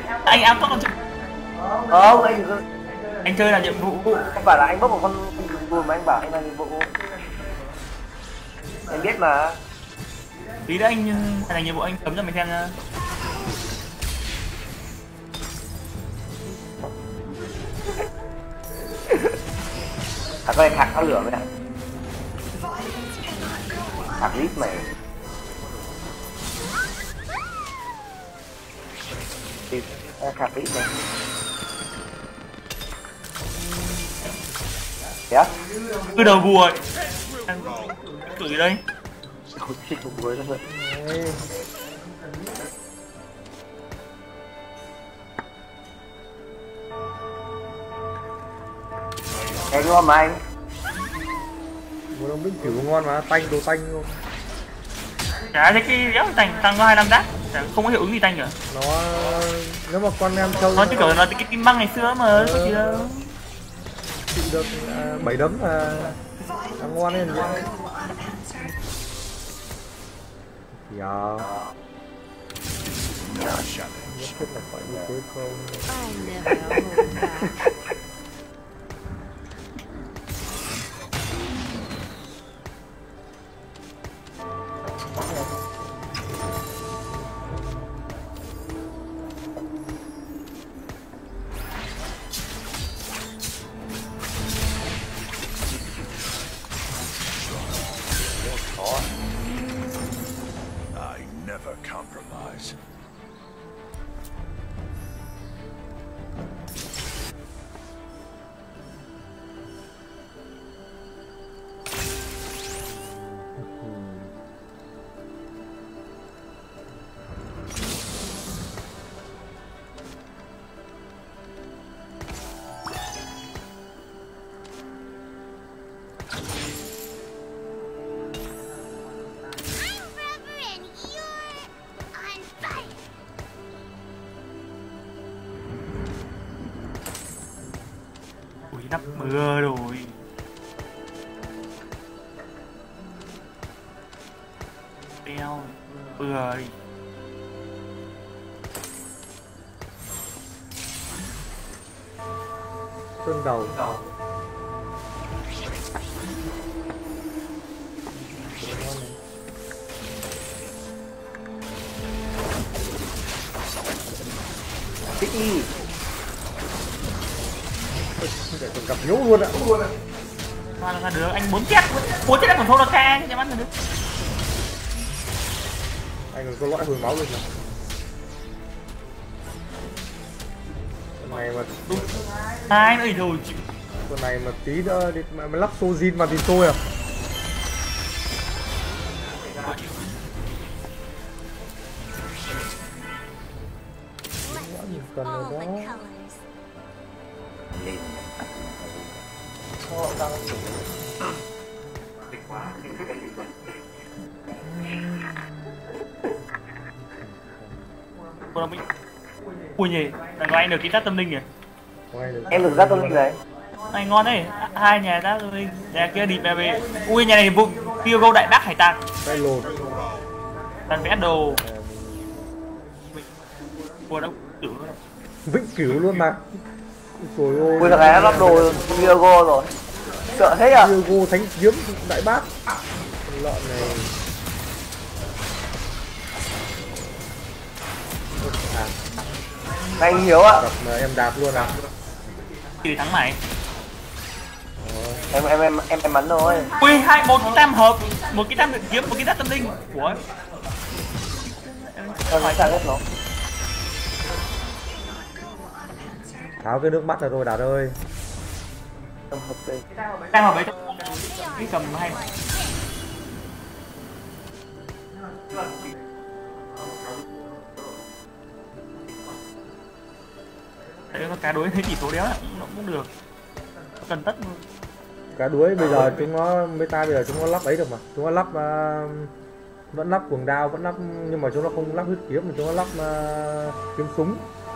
Anh ám con chứ. Không, Anh chơi là nhiệm vụ. không phải là anh bốc một con buồn mà anh bảo anh là nhiệm vụ. Anh biết mà. Tí nữa anh làm nhiệm vụ anh cấm cho mình xem nha. À, con này khạc nó lửa vậy à? Khạc lít mày. Tìm khạc lít này. Dạ? Cứ đầu vùa. Gửi đây. Không biết không vui lắm rồi. Cái ngon mà anh. Một ông binh kiểu ngon mà, tanh đồ tanh luôn. Chả thấy cái đéo tăng có 25 đát, không có hiệu ứng gì tanh cả. Nó nếu mà con em trâu Nó chỉ kiểu là cái kim băng ngày xưa mà có gì đâu. chịu được 7 đấm là ngon lên vậy. Dạ. Nhất thiết là phải như thế không? I never compromise. Ui nắp mưa rồi. Đeo mưa đi. Sơn đầu. Thích y. Để còn gặp nhũ luôn ạ. Mà là được anh 4 chết là còn thâu được ca cho bắn được. Anh còn có loại hồi máu luôn mà. Con này mà Đúng. Hai nữa thì thôi chịu. con này mà tí nữa đi mà lắp Sojin vào thì tôi à. Cần ở đó. Lên. Cô đồng minh. Ui nhỉ, thằng anh được kỹ tát tâm linh kìa. Em được ra tâm linh đấy. Này ngon đấy, hai nhà tát tâm linh. Nhà kia đi về. Ui nhà này vụ tiêu gâu đại bác hải tạc. Cái lột. Toàn vẽ đồ. Cô đâu tưởng Vĩnh cửu luôn mà. Trời ơi. Ui thằng này đã lắp đồ Diego rồi. Sợ thế à? Diego thánh kiếm đại bác. Con lợn này. Anh Hiếu ạ. Đập mà em đạp luôn à. thì thắng mày. Em bắn rồi. Ui hai một cái tam hợp, một cái tam kiếm, một cái tát tâm linh. Ủa? Em phải trả hết nó. Tháo cái nước mắt ra rồi Đạt ơi. Tam hợp đây. Tam hợp ấy cái cầm hay. Đấy nó cá đối thấy chỉ số đéo nó cũng được. Cần tất luôn. Cá đuối bây giờ chúng nó meta bây giờ chúng nó lắp ấy được mà. Chúng nó lắp vẫn lắp cuồng đao, vẫn lắp nhưng mà chúng nó không lắp huyết kiếm mà chúng nó lắp kiếm súng.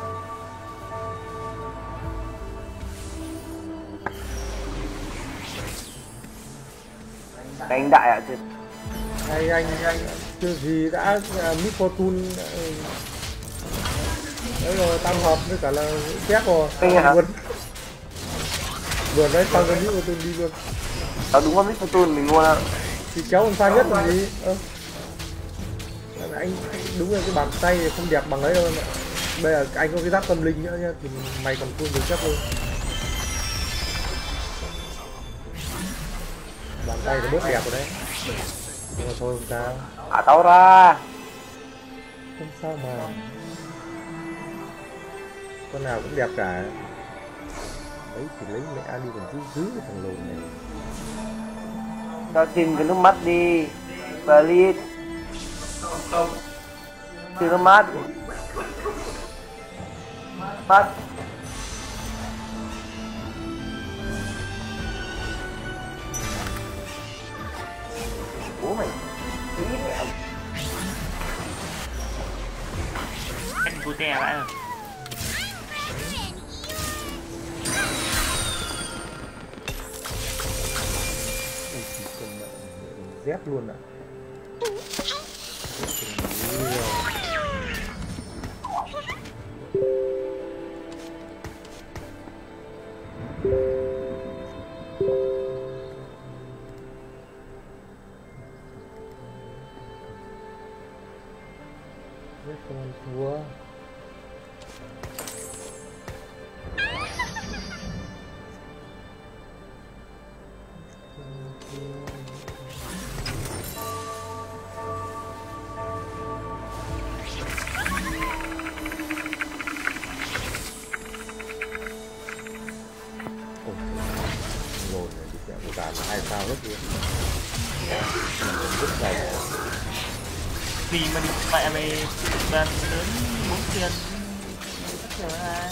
Anh đại ạ chứ. Anh chưa gì đã Miss Fortune Đấy rồi tam hợp với cả là chép rồi. Kinh hả? Vừa đấy tao gần như tôi đi luôn. Tao đúng con Mr. Toon mình mua đâu. Thì kéo con xa nhất là gì? Anh đúng là cái bàn tay không đẹp bằng ấy đâu mà. Bây giờ anh có cái giáp tâm linh nữa nhá thì mày còn full được chấp luôn. Bàn tay có bớt đẹp rồi đấy. Nhưng mà thôi không sao. Thả tao ra. Không sao mà. Con nào cũng đẹp cả. Đấy thì lấy mẹ đi còn giữ cái thằng lồn này. Tao xin cái nước mắt đi. Please. Xin nước mắt. Mắt. Ủa mày. Anh vui tè lại rồi. Dép luôn ạ. Dép không ăn thua. Vì mình mẹ mày lên đến 4 tiền chắc là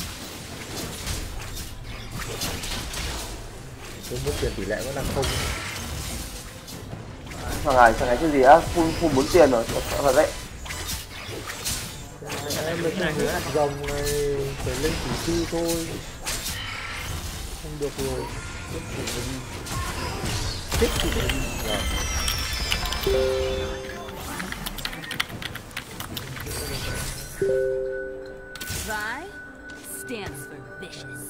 Tôi mất tiền tỷ lệ vẫn đang không. Thằng này cái gì á, full 4 tiền rồi, thật đấy. Em mới không biết dòng này phải lên chỉ tư thôi. Không được rồi. Tiếp tục đi. Vi stands for vicious.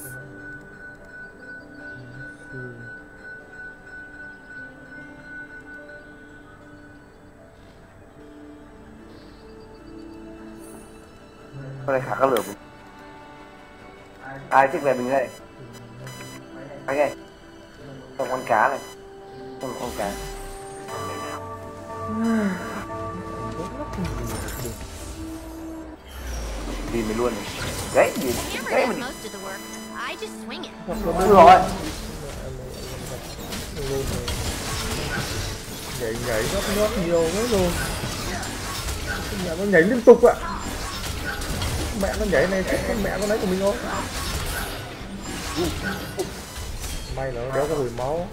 Con này khá có lửa. Ai thích về mình đây? Anh ơi. Trong con cá này. Trong con cá. Đi mình luôn. Đấy gì? Đấy mình. Đúng rồi. Nhảy nhót nhiều quá rồi. Mẹ nó nhảy liên tục ạ. Mẹ nó nhảy này chắc mẹ nó lấy của mình thôi. May là nó đéo có hồi máu.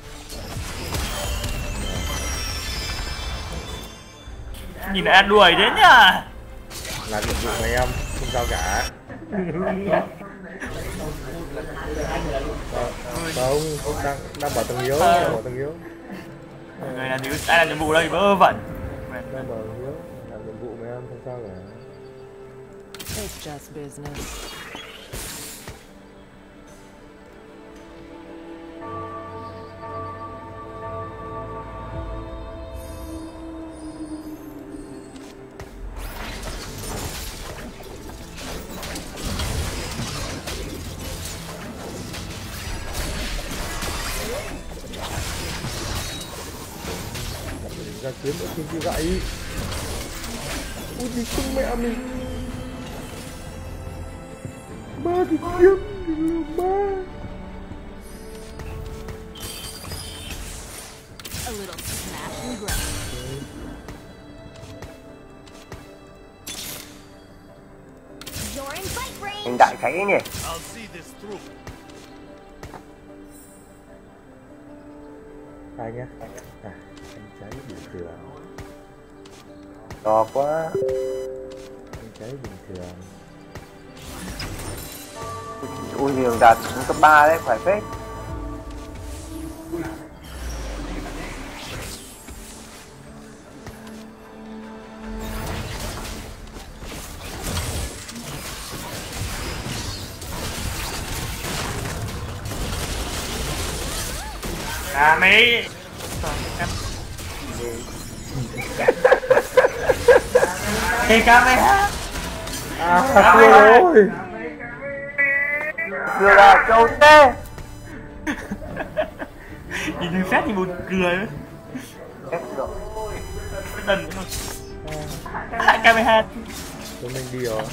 nhìn lại đuổi đến nhá. Làm nhiệm vụ của em không sao cả. Không đang bảo tầng yếu, bảo tầng yếu. Người làm ai làm nhiệm vụ đây vớ vẩn. Đang bảo tầng yếu, làm nhiệm vụ với em không sao cả. It's just business. Ra kiếm nữa kiếm như vậy. Ui đi không mẹ mình. Ba thì kiếm ba. A little smash and grab. Anh đại khái nhỉ. Ai nhá. À, anh trái bình thường. To quá. Anh trái bình thường. Ui nhiều đạt cấp 3 đấy, phải phết. À mấy thì camera thua rồi. Vừa là câu tê. nhìn thấy phép thì buồn cười ấy. Ép rồi. Đần camera Tụi mình đi rồi.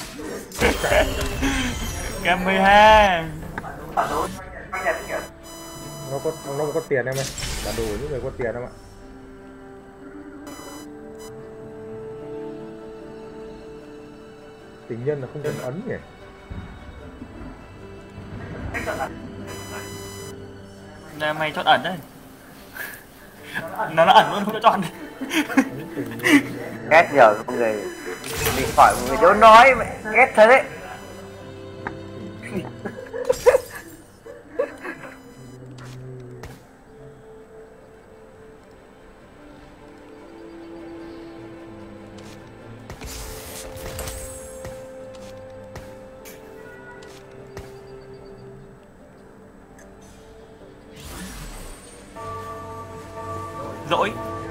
camera Nó có tiền em ơi. Bản đồ những người có tiền em ạ. Tình nhân là không cần ấn nhỉ? là mày chọn ẩn đấy. Nó ẩn luôn không có chọn. Ghét nhờ con người bị khỏi một người chỗ nói mày ghét thật đấy. Dỗi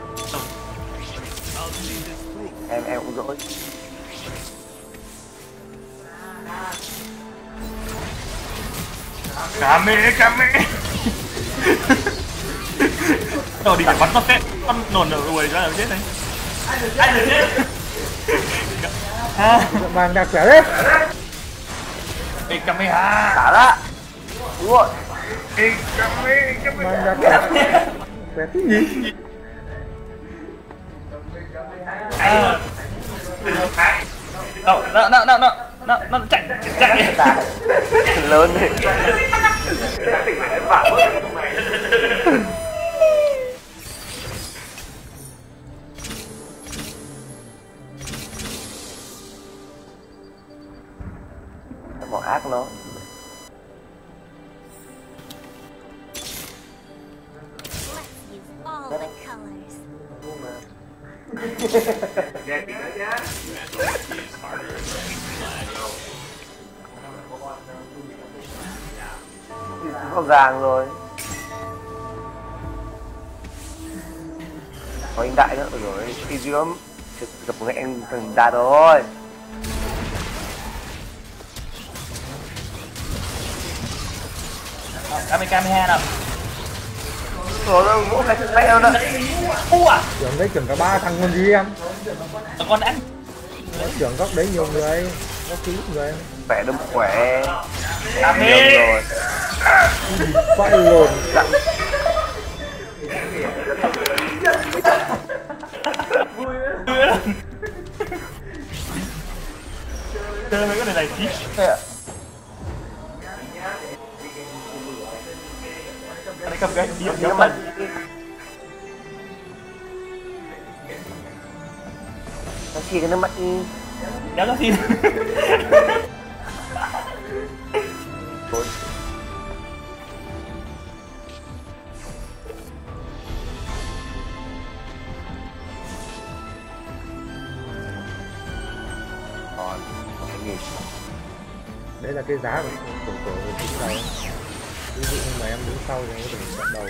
Em cũng dỗi. Kame rồi đi để bắn nó chết, con nổn ở đuôi ra là chết đấy. Ai được chết Mang đặc khỏe đấy. đi camera Xả ra. Đúng rồi. Mang đặc khỏe. Khỏe cái gì? Nó chạy Xả. Lớn đi. Bỏ ác nó. Let's use all the colors. Có vàng rồi. Có anh đại nữa rồi. Khi dưỡng gặp một anh thằng đại rồi. camera nào Rồi đâu ngỗ cái mẹ đâu nữa. Trưởng đấy trưởng cả 3 thằng còn gì em? con ăn Trưởng góc đấy nhiều người. Có cứu người. Khỏe đâm khỏe. Camera rồi. Phải lồn. chơi mấy cái này chí anh cầm cái đi Nó mất. Nó chỉ cái nước mắt đi. đéo cho xin Còn cái gì? Đấy là cái giá của đứng đầu. Ví dụ như mà em đứng sau thì em có thể chọn đầu.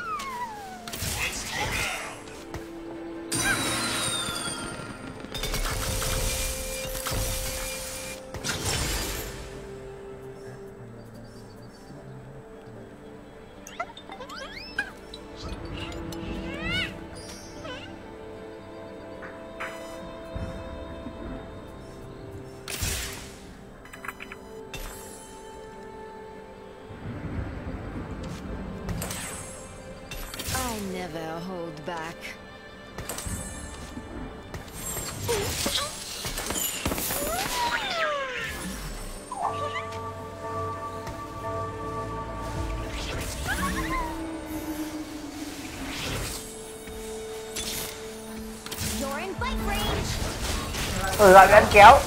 I never hold back. You're in bite range. Rồi lại ăn kéo.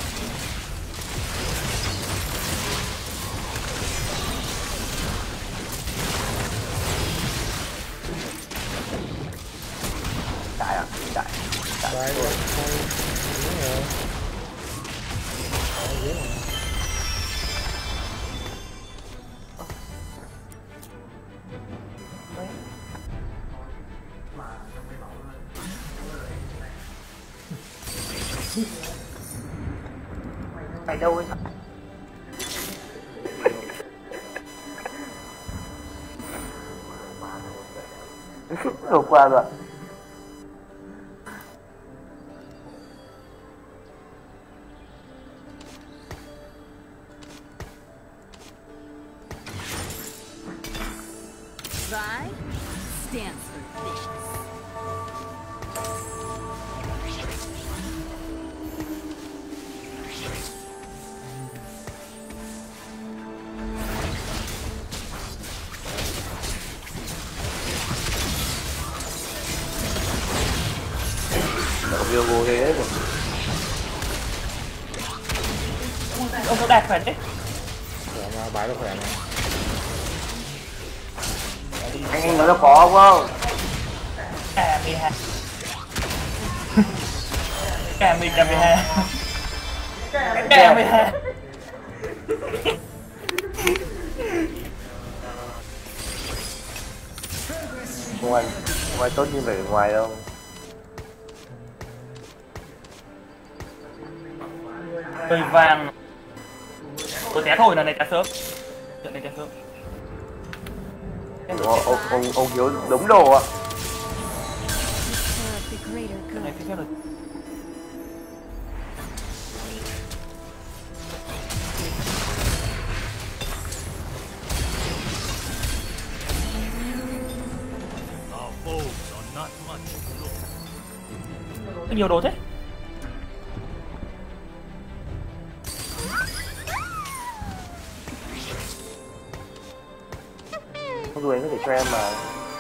Đại à? Đại. Đấy rồi. Đúng rồi. Đấy rồi. Mày đâu ấy? Rồi qua rồi. Vi stands for vicious. Đậu Viogo ghê đấy. Ông có đạt phải đấy. Khỏe mà, bái nó khỏe mà. Anh nói nó có không? K12. K12. K12. Ngoài tốt như vậy ngoài đâu. Cây vàng. Tôi té thôi là này trả sớm. Trận này trả sớm. Ông Hiếu đúng đồ ạ. Serve the greater Trận này good. phép rồi. Our foes are not much to look. Có nhiều đồ thế. Không rồi anh có thể cho em mà.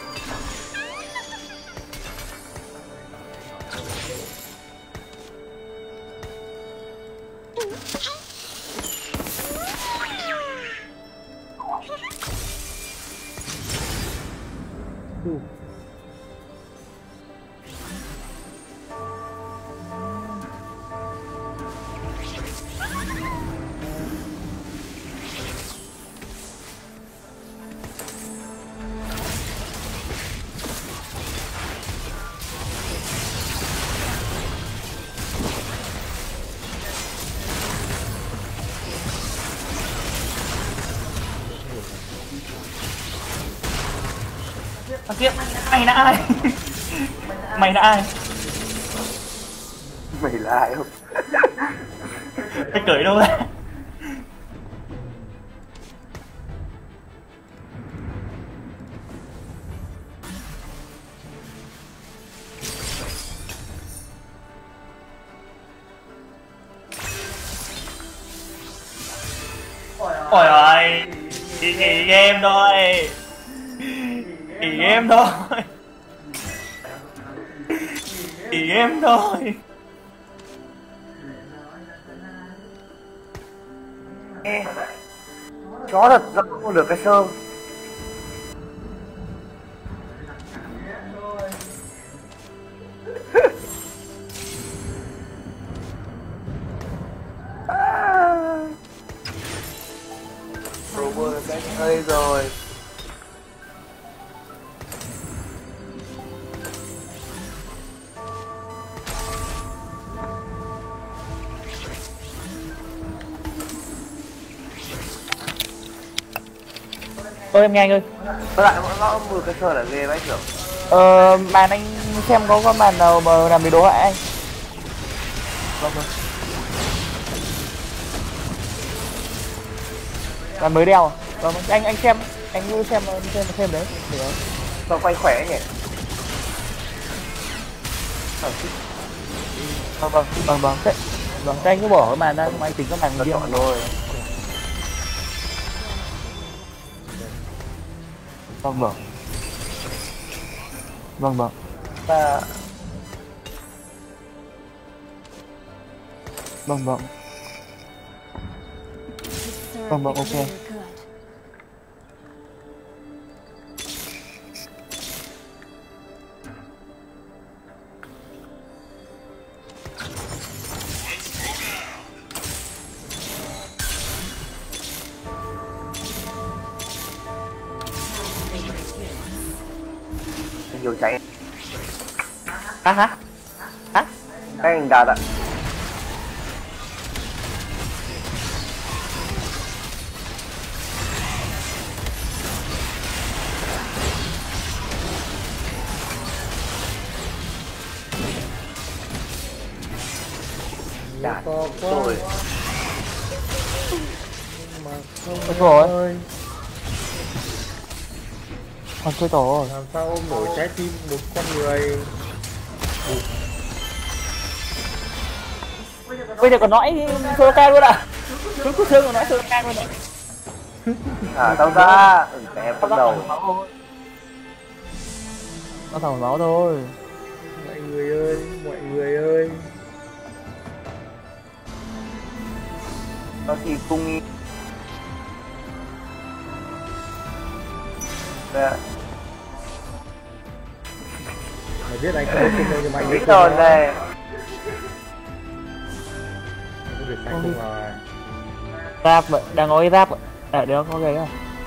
Thằng kia, mày là ai? Mày là ai? Mày là ai không? Cái cởi đâu ra? Ôi ơi, đi nghỉ game thôi. Nghỉ game thôi. Nghỉ game thôi. Chó thật ra không được cái sơn. Robert đánh hơi rồi. Ôi em nghe anh ơi. Với lại nó vừa cái sơn là ghê đấy kiểu. Màn anh xem có con màn nào mà làm bị đố hại anh? Vâng vâng. Màn mới đeo à? Vâng vâng. Anh xem, anh cứ xem đấy. Được. Sao quay khỏe nhỉ? Vâng. Thế anh cứ bỏ cái màn ra, anh tính cái màn Nó riêng. chọn thôi. Vâng. Ta Vâng. To serve Vâng, the ok. greater good. nhiều cháy. Hả? Các anh đạt ạ. to quá. Rồi. Mà không Ôi trời ơi. Còn chơi tổ. Làm sao ôm nổi trái tim một con người. Bây giờ còn nói Soroka luôn ạ. Cứ thương còn nói Soroka luôn ạ. Thả tao ra. Em bắt đầu. Nó thằng máu thôi. Mọi người ơi, mọi người ơi. Nó thì cung. Đây. Mày biết anh không có cung đâu nhưng mà anh Biết biết rồi đây. Anh có việc anh không rồi. Rap vậy, đang có cái rap ạ. À được có cái à.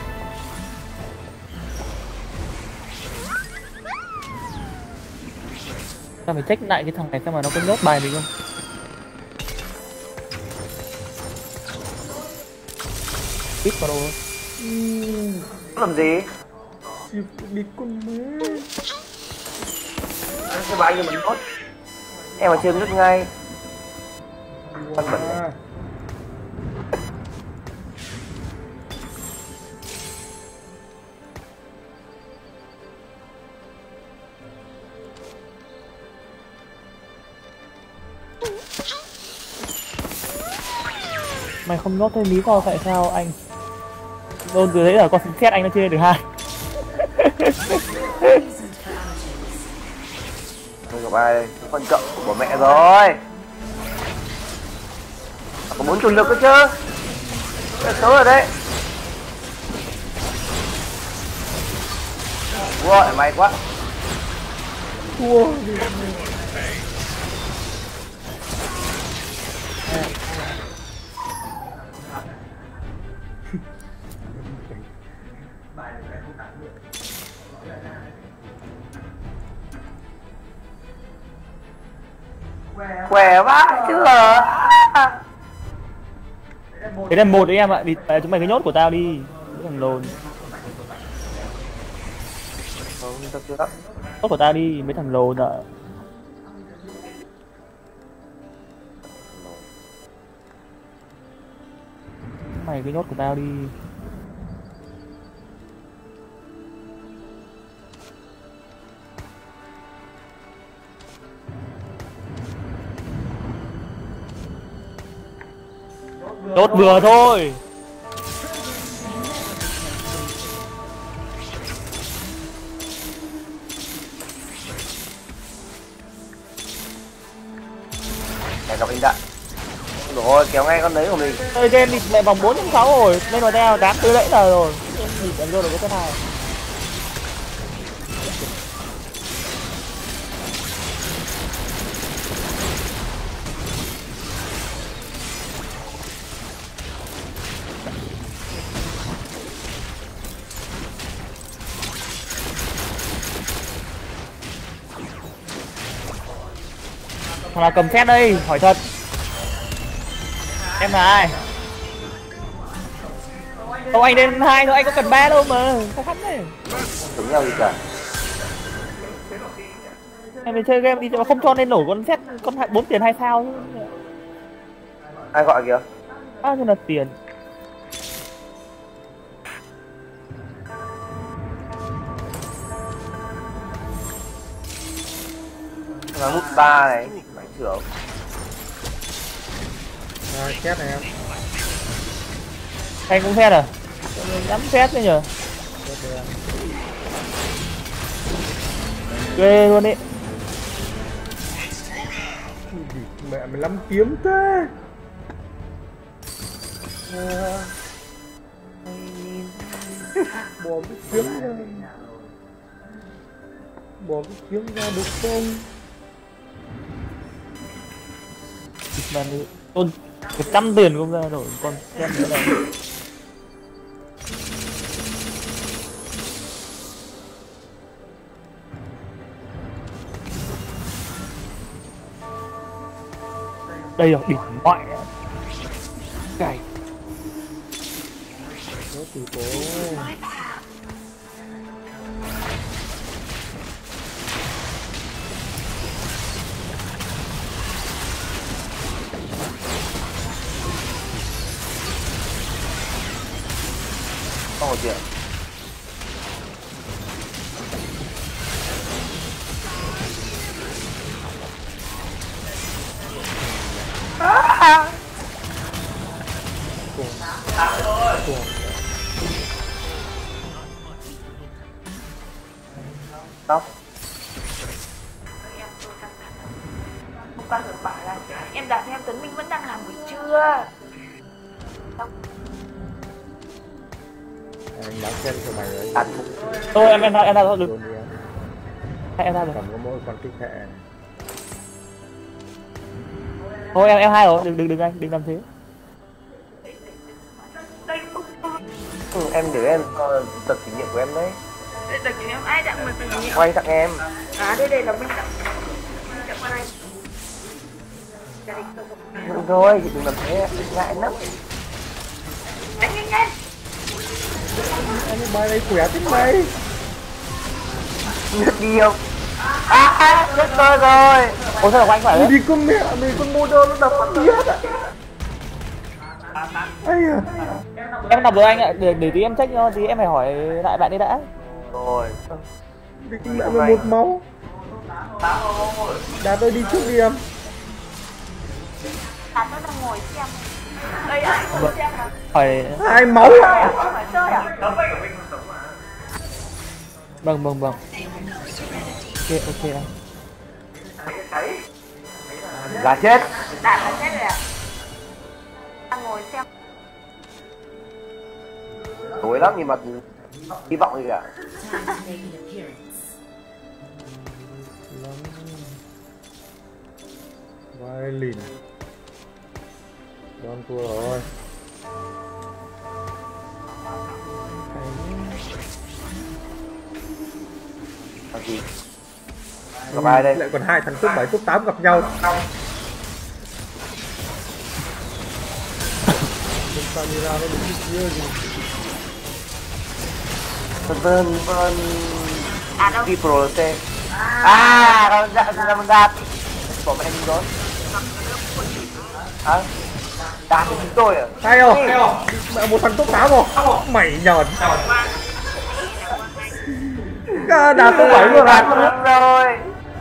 Sao phải check lại cái thằng này xem mà nó có nhốt bài mình không? Ít vào đâu. Làm gì? Chịu đi con má. Cái bài như mình tốt. Em mà chơi rất ngay. Văn bẩn này. Mày không nhốt thêm lý do tại sao anh? Đôn từ đấy là con xét anh nó chưa được 2. Thôi gặp ai đây? Con cậu của mẹ rồi. Có 4 chủ lực cơ chứ. Số rồi đấy. Ui, may quá. Thua đi. Khỏe quá chứ hả? Thế là một đấy em ạ, đi chúng mày cái nhốt của tao đi. Thằng lồn. Không, tao chưa lắm. Nhốt của tao đi, mấy thằng lồn ạ. Mày cái nhốt của tao đi. Đốt vừa thôi. Để gặp anh Đặng. Rồi kéo ngay con đấy của mình. Chơi game thì mẹ vòng 4.6 rồi, lên vào đeo đám tư lẫy là rồi. Nhìn em vô được cái nào. Thằng nào cầm xét đây, hỏi thật. Em là ai? Không anh lên 2 thôi, anh có cần 3 đâu mà. Khó khăn đấy. Đúng nhau gì cả. Em mình chơi game đi mà không cho nên nổi con xét con 4 tiền 2 sao. Ai gọi kìa? Bao nhiêu là tiền? Nó hút 3 này, máy trưởng. Rồi, chết này em. Anh cũng xét à? Nhắm xét đấy nhờ. Chết rồi em. Ghê luôn đi. Mẹ mày lắm kiếm thế. Bỏ cái kiếm ra. Bỏ cái kiếm ra được không? Mà tôn 100 tiền không ra nổi con xét nữa này. Đây là đỉnh ngoại cày. Có từ cố. Không một chuyện. Tóc. Hôm qua được bảo là em đặt em Tuấn Minh vẫn đang làm buổi trưa. Anh đã xem của mày rồi. Ăn. Thôi em ra được. Đồn đi em. Em ra được. Cầm có mỗi con kích hệ. Thôi em hai rồi, đừng anh, đừng làm thế. Em để em coi tật kỷ niệm của em đấy. Đợt kỷ niệm ai tặng mình kỷ niệm? Quay tặng em. À đây là mình tặng con anh. Đừng thôi, đừng làm thế, ngại lắm. Nhanh. Anh bài này khỏe tính mày. Nước đi không? Nước tôi rồi. Ôi sao là của anh phải đấy? Đi con mẹ mày con mô đô nó đập phát đi hết ạ. Ây à. Em đọc được anh ạ, để tí em check cho, tí em phải hỏi lại bạn ấy đã. Rồi. Đi con mẹ với một máu. Đạt ơi đi trước đi em. Đạt nó đang ngồi xem. Đây ai ngồi xem hả? Hỏi... 2 máu. Hỏi chơi à? Vâng. Ok anh. Là chết. Đạt là chết rồi à? Đang ngồi xem. Tối lắm nhưng mà hy vọng gì cả. Vai lìn. Con thua rồi. Làm gì? Gặp ai đây? Lại còn 2 thằng top 7 top 8 gặp nhau. Camera nó đứng kia gì? Vâng. Đâu? Đi pro xe. Con ra mình đạt. Bỏ mẹ mình đón. Hả? Đạt thì chúng tôi à? Hay không? Mẹ một thằng top 8 không? Mày nhờn. Đạt top 7 luôn Đạt à? rồi.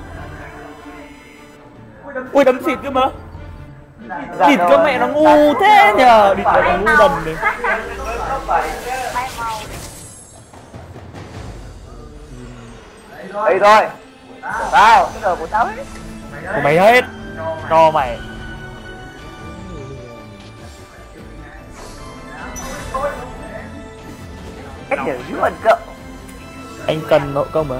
Ui đấm xịt cơ mà. Địt cơ mẹ nó ngu thế nhờ. Địt nó ngu đần này. Đây rồi. Tao, cái giờ của tao ấy. Của mày hết. Cho mày. Hết nhờ dữ ẩn cậu. Anh cần nội công mà.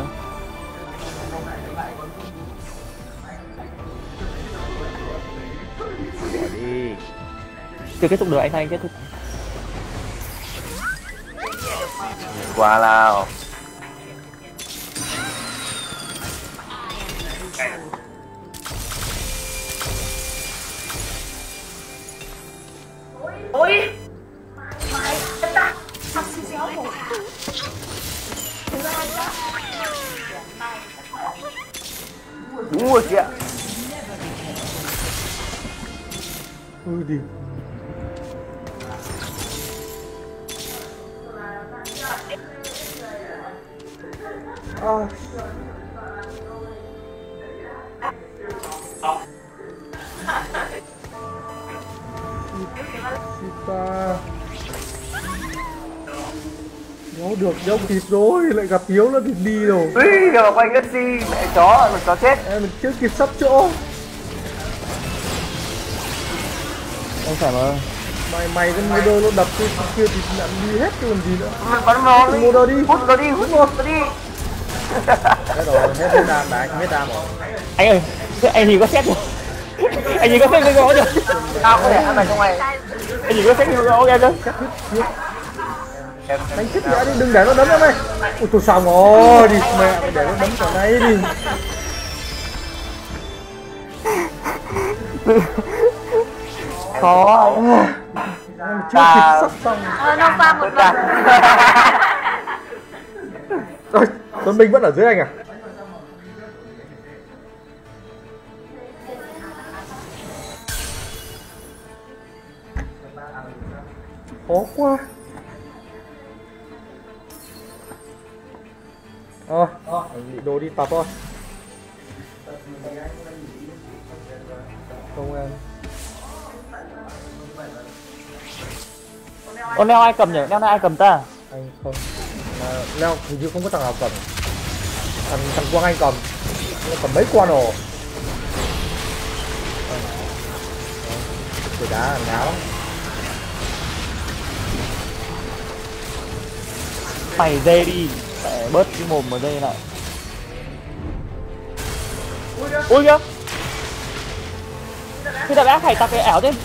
Đi. Chưa kết thúc được anh Thanh kết thúc. Qua nào. Ôi. Mày ta. Ăn xí xéo một. Đúng rồi chị ạ. Đi. Sita. Nó được dốc thịt rồi, lại gặp Hiếu nó thì đi rồi. Ui, giờ quay cái gì mẹ chó, mình chó chết. Em mình chưa kịp sắp chỗ. Anh phải mà. Mày cái mô đô nó đập cái kia thì nhận đi hết chứ còn gì nữa. Mình bắn nó đi. Mô đô đi. Hút nó đi, hút nó đi. Hết rồi, hết đam đã, hết đam rồi. Anh ơi, anh gì có xét rồi. Anh gì có xét cái gõ chưa? Tao có thể ăn mày trong mày. Anh gì có xét cái gõ em chưa? Đánh chết mẹ đi, đừng để nó đấm em ơi. Ui tôi xong rồi, đi mẹ mày để nó đấm cả này đi. Khó. Em chưa kịp sắp xong. Nó qua một lần. Rồi, Tuấn Minh vẫn ở dưới anh à? Khó quá. Thôi, bị đồ đi tập thôi. Không em. Con leo ai cầm nhỉ? Leo này ai cầm ta? Anh không. Mà leo hình như không có thằng nào cầm. Thằng Quang Anh cầm. Nó cầm mấy con rồi. Cái đá ngáo lắm. Mày dê đi, mẹ bớt cái mồm ở đây lại. Ui kìa. Cái đợt đã phải tặc cái ảo thế.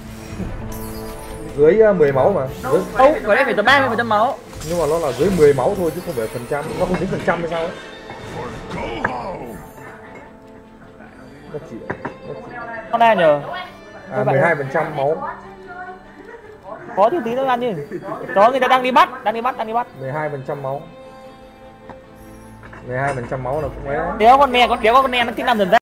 Dưới 10 máu mà. Dưới... Không, cái đấy phải tầm 30% máu. Nhưng mà nó là dưới 10 máu thôi chứ không phải phần trăm. Nó không tính phần trăm hay sao ấy. Nó chỉ... Con này nhờ. À 12% máu. Có thì tí nữa ăn đi. Đó người ta đang đi bắt. 12% máu. 12% máu là cũng mấy. Kéo con mè nó thích làm dần ra.